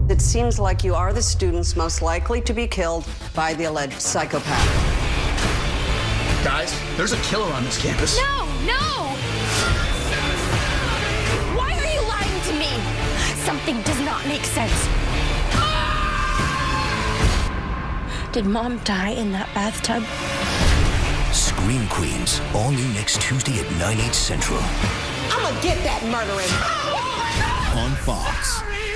It seems like you are the students most likely to be killed by the alleged psychopath. Guys, there's a killer on this campus. No, no! Why are you lying to me? Something does not make sense. Did Mom die in that bathtub? Scream Queens, all new next Tuesday at 9/8 Central. I'm gonna get that murdering. On Fox.